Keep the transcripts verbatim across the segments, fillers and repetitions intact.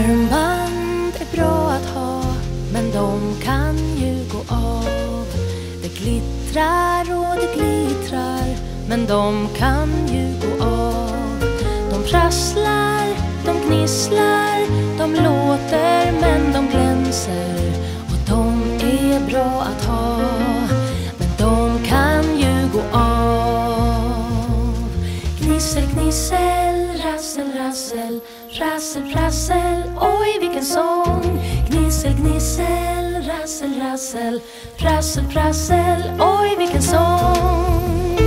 Armband är bra att ha, men de kan ju gå av. Det glittrar och det glittrar, men de kan ju gå av. De prasslar, de gnisslar, de låter men de glänser. Och de är bra att ha, men de kan ju gå av. Gnissel, gnissel, rassel, rassel, rassel, rassel, oj vilken sång. Gnissel, gnissel, rassel, rassel, prassel, prassel, oj vilken sång.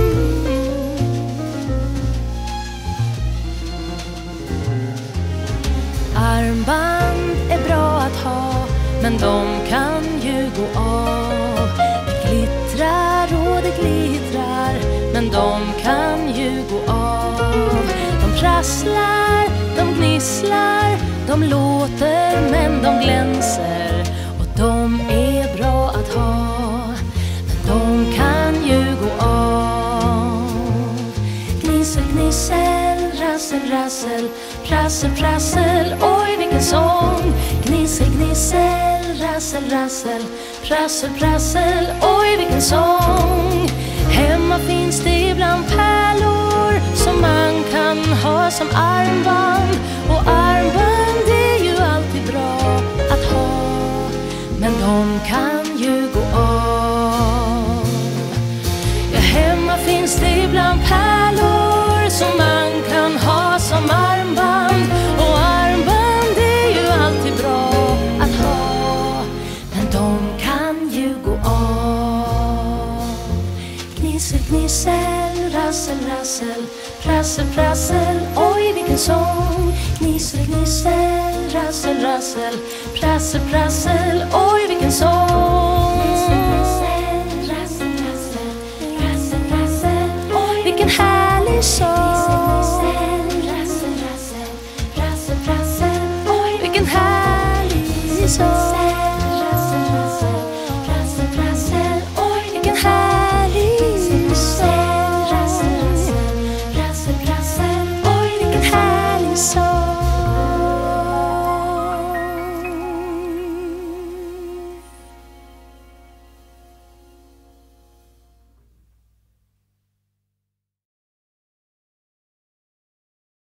Armband är bra att ha, men de kan ju gå av. Det glittrar och det glittrar, men de kan ju gå av. De prasslar, de gnisslar, de låter men de glänser. Och de är bra att ha, men de kan ju gå av. Gnissel, gnissel, rassel, rassel, prassel, prassel, oj vilken sång. Gnissel, gnissel, rassel, rassel, prassel, prassel, oj vilken sång. Hemma finns det ibland pärlor som man kan ha som armband. Och armband är ju alltid bra att ha, men de kan ju gå av. Ja, hemma finns det ibland pärlor som man kan ha som armband. Och armband är ju alltid bra att ha, men de kan ju gå av. Gnissel, gnissel, rassel, rassel, prassel, prassel, oj vilken sång. Gnissel, gnissel, rassel, rassel, prassel, prassel, oj vilken sång.